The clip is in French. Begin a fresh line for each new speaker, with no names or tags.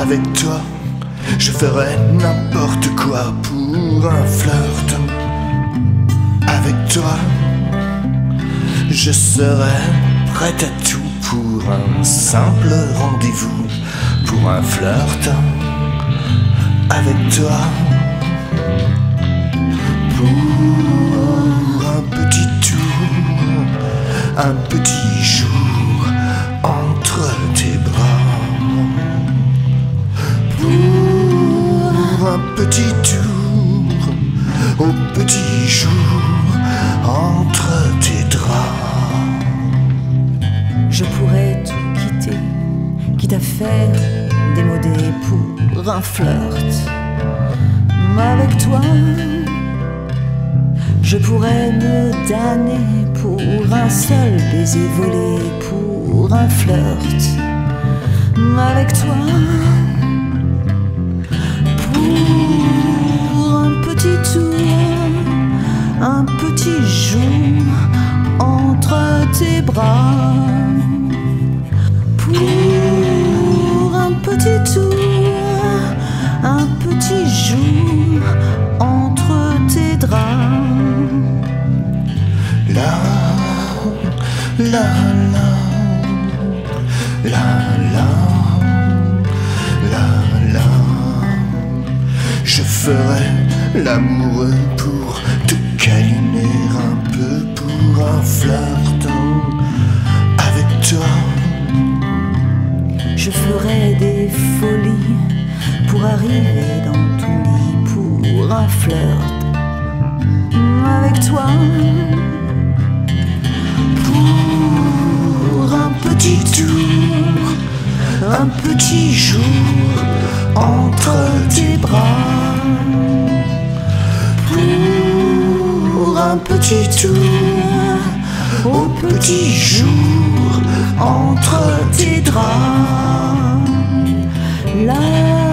Avec toi, je ferais n'importe quoi pour un flirt. Avec toi, je serais prêt à tout pour un simple rendez-vous, pour un flirt. Avec toi, pour un petit tour, un petit jour entre tes bras. Pour un petit tour, au petit jour entre tes draps.
Je pourrais tout quitter, quitte à faire démodé pour un flirt. Mais avec toi, je pourrais me damner pour un seul baiser volé, pour un flirt. Mais avec toi, pour un petit tour, un petit jour entre tes bras. Pour un petit tour, un petit jour entre tes draps.
La la la la la la la. Je ferai l'amoureux pour te câliner un peu, pour un flirt. Avec toi,
je ferai des folies pour arriver dans ton lit, pour un flirt. Avec toi, pour un petit tour, un petit jour entre tes bras. Pour un petit tour, au petit jour entre tes draps. La